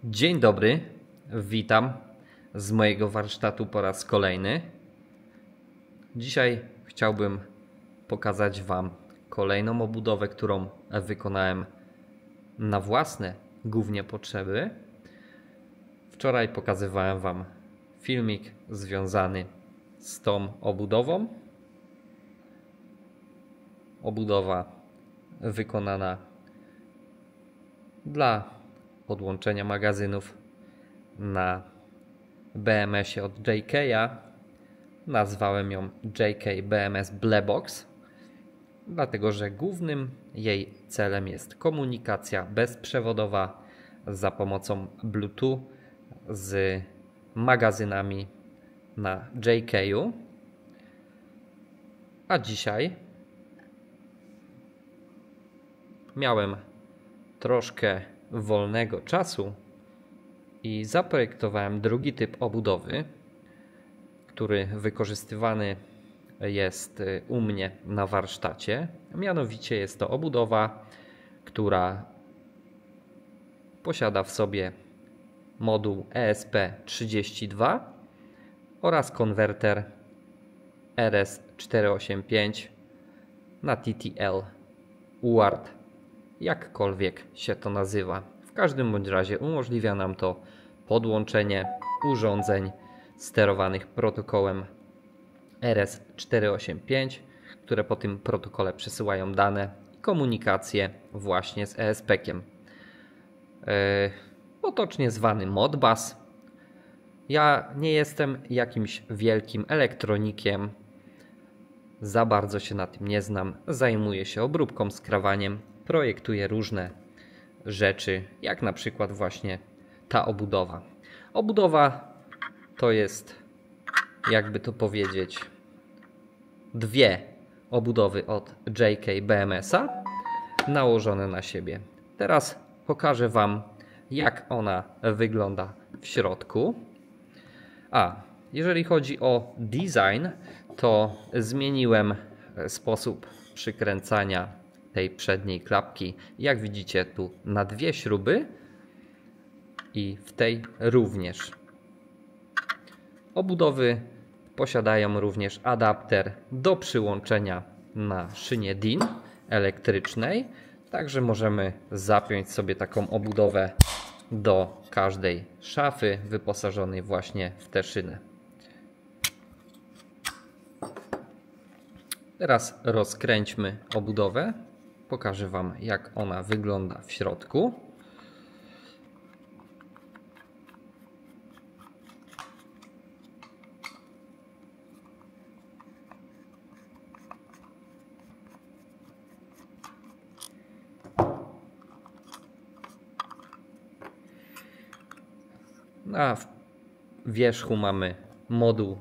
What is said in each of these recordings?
Dzień dobry, witam z mojego warsztatu po raz kolejny. Dzisiaj chciałbym pokazać Wam kolejną obudowę, którą wykonałem na własne głównie potrzeby. Wczoraj pokazywałem Wam filmik związany z tą obudową. Obudowa wykonana dla podłączenia magazynów na BMS-ie od JK'a. Nazwałem ją JK BMS Blebox, dlatego że głównym jej celem jest komunikacja bezprzewodowa za pomocą Bluetooth z magazynami na JK'u. A dzisiaj miałem troszkę wolnego czasu i zaprojektowałem drugi typ obudowy, który wykorzystywany jest u mnie na warsztacie. Mianowicie jest to obudowa, która posiada w sobie moduł ESP32 oraz konwerter RS485 na TTL UART. Jakkolwiek się to nazywa. W każdym bądź razie umożliwia nam to podłączenie urządzeń sterowanych protokołem RS485, które po tym protokole przesyłają dane i komunikację właśnie z ESP-kiem. Potocznie zwany Modbus. Ja nie jestem jakimś wielkim elektronikiem, za bardzo się na tym nie znam. Zajmuję się obróbką, skrawaniem, projektuję różne rzeczy, jak na przykład właśnie ta obudowa. Obudowa to jest, jakby to powiedzieć, dwie obudowy od JK BMS-a nałożone na siebie. Teraz pokażę Wam, jak ona wygląda w środku. Jeżeli chodzi o design, to zmieniłem sposób przykręcania tej przedniej klapki. Jak widzicie, tu na dwie śruby i w tej również. Obudowy posiadają również adapter do przyłączenia na szynie DIN elektrycznej. Także możemy zapiąć sobie taką obudowę do każdej szafy wyposażonej właśnie w tę szynę. Teraz rozkręćmy obudowę. Pokażę Wam, jak ona wygląda w środku. Na wierzchu mamy moduł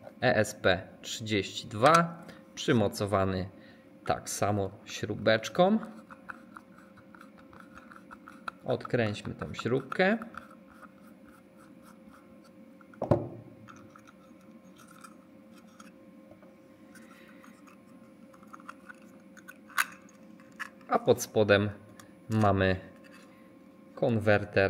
ESP32 przymocowany tak samo śrubeczką. Odkręćmy tą śrubkę. A pod spodem mamy konwerter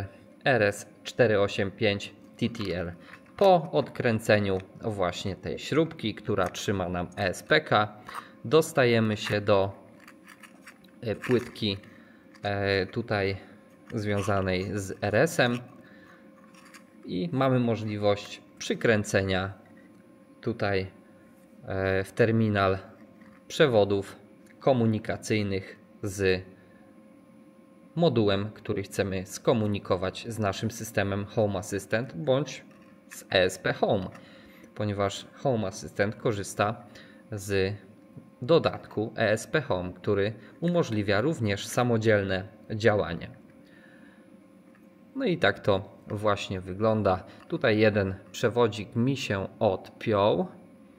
RS485 TTL. Po odkręceniu właśnie tej śrubki, która trzyma nam ESP-ka, dostajemy się do płytki tutaj związanej z RS-em i mamy możliwość przykręcenia tutaj w terminal przewodów komunikacyjnych z modułem, który chcemy skomunikować z naszym systemem Home Assistant bądź z ESP Home, ponieważ Home Assistant korzysta z dodatku ESP Home, który umożliwia również samodzielne działanie. No i tak to właśnie wygląda. Tutaj jeden przewodzik mi się odpiął.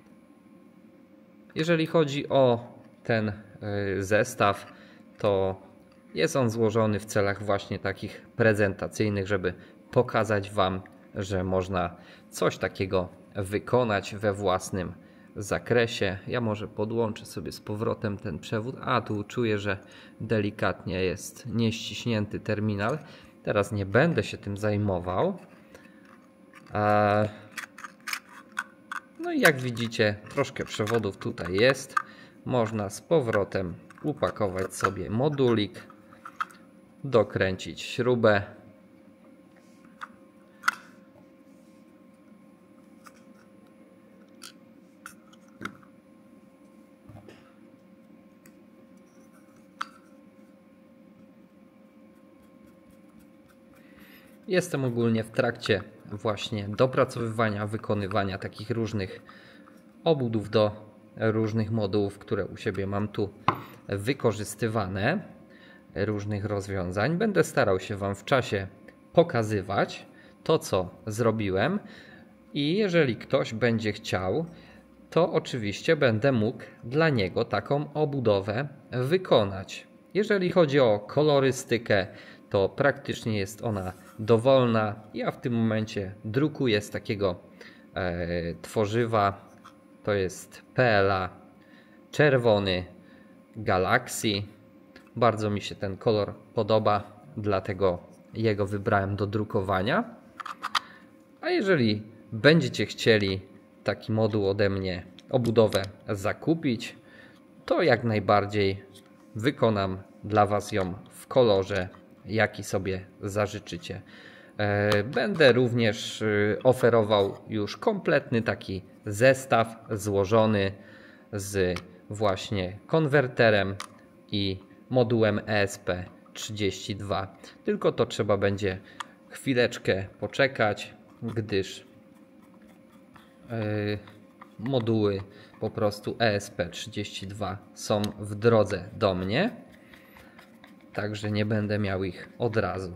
Jeżeli chodzi o ten zestaw, to jest on złożony w celach właśnie takich prezentacyjnych, żeby pokazać Wam, że można coś takiego wykonać we własnym zakresie. Ja może podłączę sobie z powrotem ten przewód. Tu czuję, że delikatnie jest nieściśnięty terminal. Teraz nie będę się tym zajmował. No i jak widzicie, troszkę przewodów tutaj jest. Można z powrotem upakować sobie modulik, dokręcić śrubę. Jestem ogólnie w trakcie właśnie dopracowywania, wykonywania takich różnych obudów do różnych modułów, które u siebie mam tu wykorzystywane, różnych rozwiązań. Będę starał się Wam w czasie pokazywać to, co zrobiłem, i jeżeli ktoś będzie chciał, to oczywiście będę mógł dla niego taką obudowę wykonać. Jeżeli chodzi o kolorystykę, to praktycznie jest ona dowolna. Ja w tym momencie drukuję z takiego tworzywa. To jest PLA czerwony Galaxy. Bardzo mi się ten kolor podoba, dlatego jego wybrałem do drukowania. A jeżeli będziecie chcieli taki moduł ode mnie, obudowę zakupić, to jak najbardziej wykonam dla Was ją w kolorze, jaki sobie zażyczycie. Będę również oferował już kompletny taki zestaw złożony z właśnie konwerterem i modułem ESP32. Tylko to trzeba będzie chwileczkę poczekać, gdyż moduły po prostu ESP32 są w drodze do mnie, także nie będę miał ich od razu.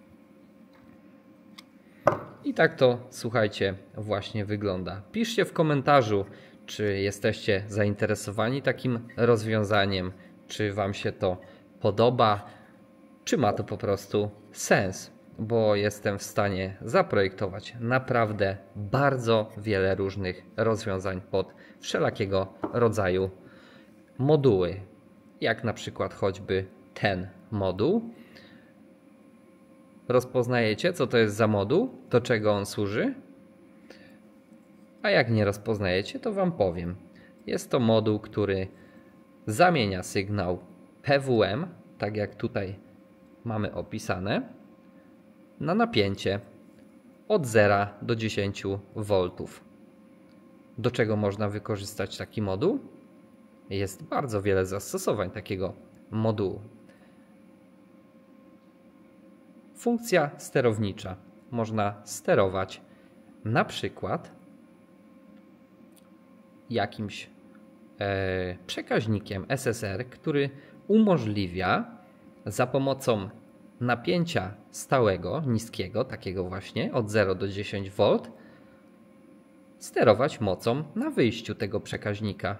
I tak to, słuchajcie, właśnie wygląda. Piszcie w komentarzu, czy jesteście zainteresowani takim rozwiązaniem, czy Wam się to podoba, czy ma to po prostu sens, bo jestem w stanie zaprojektować naprawdę bardzo wiele różnych rozwiązań pod wszelakiego rodzaju moduły, jak na przykład choćby ten moduł. Rozpoznajecie, co to jest za moduł, do czego on służy? A jak nie rozpoznajecie, to Wam powiem. Jest to moduł, który zamienia sygnał PWM, tak jak tutaj mamy opisane, na napięcie od 0 do 10 V. Do czego można wykorzystać taki moduł? Jest bardzo wiele zastosowań takiego modułu. Funkcja sterownicza. Można sterować na przykład jakimś przekaźnikiem SSR, który umożliwia za pomocą napięcia stałego, niskiego, takiego właśnie od 0 do 10 V, sterować mocą na wyjściu tego przekaźnika.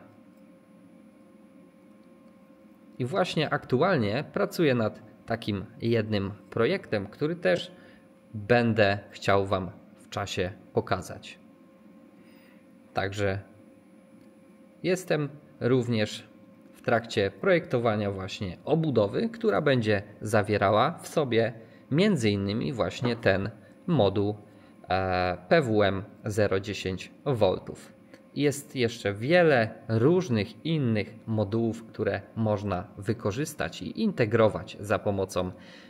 I właśnie aktualnie pracuję nad takim jednym projektem, który też będę chciał Wam w czasie pokazać. Także jestem również w trakcie projektowania właśnie obudowy, która będzie zawierała w sobie m.in. właśnie ten moduł PWM 0,10 V. Jest jeszcze wiele różnych innych modułów, które można wykorzystać i integrować za pomocą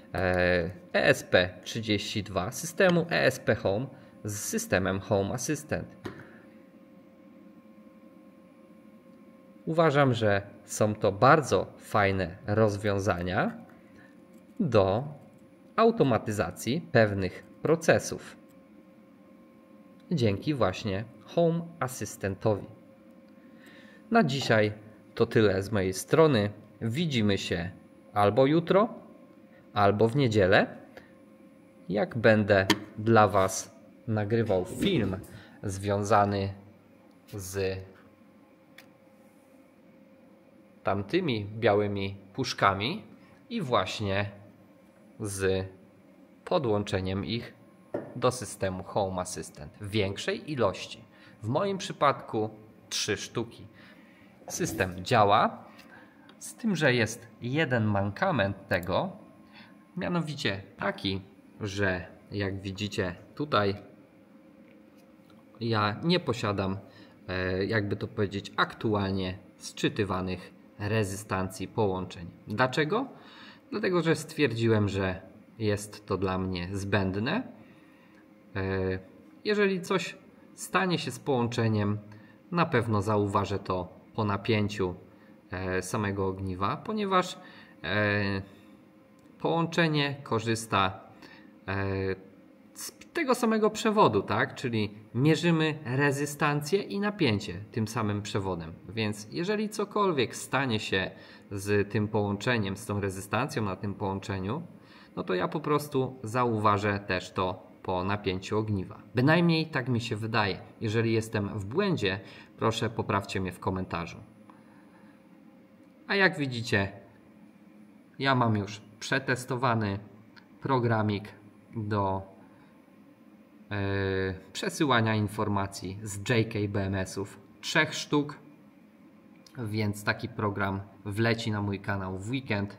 ESP32, systemu ESP Home z systemem Home Assistant. Uważam, że są to bardzo fajne rozwiązania do automatyzacji pewnych procesów dzięki właśnie Home Assistantowi. Na dzisiaj to tyle z mojej strony. Widzimy się albo jutro, albo w niedzielę, jak będę dla Was nagrywał film związany z tamtymi białymi puszkami i właśnie z podłączeniem ich do systemu Home Assistant w większej ilości. W moim przypadku 3 sztuki. System działa, z tym, że jest jeden mankament tego, mianowicie taki, że jak widzicie tutaj ja nie posiadam, jakby to powiedzieć, aktualnie sczytywanych rezystancji połączeń. Dlaczego? Dlatego, że stwierdziłem, że jest to dla mnie zbędne. Jeżeli coś stanie się z połączeniem, na pewno zauważę to po napięciu samego ogniwa, ponieważ połączenie korzysta z tego samego przewodu, tak? Czyli mierzymy rezystancję i napięcie tym samym przewodem. Więc jeżeli cokolwiek stanie się z tym połączeniem, z tą rezystancją na tym połączeniu, no to ja po prostu zauważę też to po napięciu ogniwa. Bynajmniej tak mi się wydaje. Jeżeli jestem w błędzie, proszę poprawcie mnie w komentarzu. A jak widzicie, ja mam już przetestowany programik do przesyłania informacji z JK-BMS-ów 3 sztuk, więc taki program wleci na mój kanał w weekend.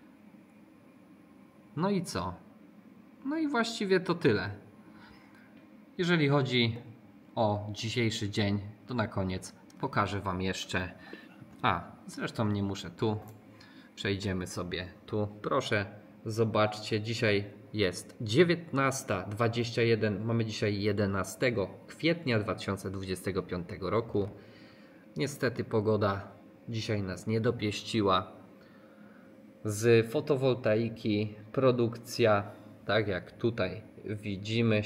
No i co? No i właściwie to tyle. Jeżeli chodzi o dzisiejszy dzień, to na koniec pokażę Wam jeszcze. Zresztą nie muszę tu. Przejdziemy sobie tu. Proszę, zobaczcie, dzisiaj jest 19:21. Mamy dzisiaj 11 kwietnia 2025 roku. Niestety pogoda dzisiaj nas nie dopieściła. Z fotowoltaiki produkcja, tak jak tutaj widzimy,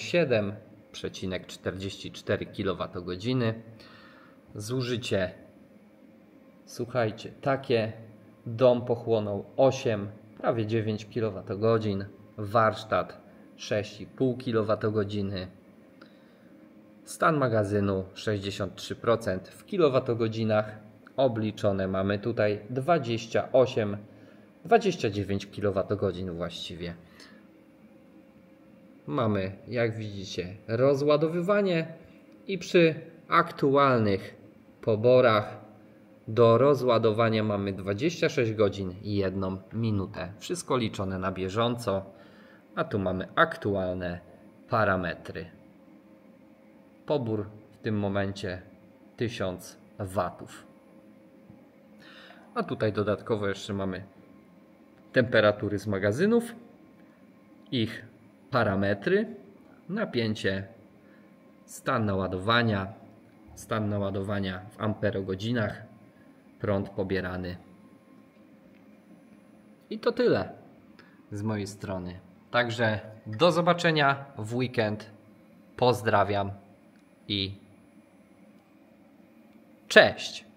7,44 kWh. Zużycie, słuchajcie, takie. Dom pochłonął 8, prawie 9 kWh. Warsztat 6,5 kWh. Stan magazynu 63%. W kilowatogodzinach obliczone mamy tutaj 29 kWh właściwie. Mamy, jak widzicie, rozładowywanie i przy aktualnych poborach do rozładowania mamy 26 godzin i 1 minutę. Wszystko liczone na bieżąco, a tu mamy aktualne parametry. Pobór w tym momencie 1000 watów. A tutaj dodatkowo jeszcze mamy temperatury z magazynów, ich parametry, napięcie, stan naładowania w amperogodzinach, prąd pobierany. I to tyle z mojej strony. Także do zobaczenia w weekend. Pozdrawiam i cześć!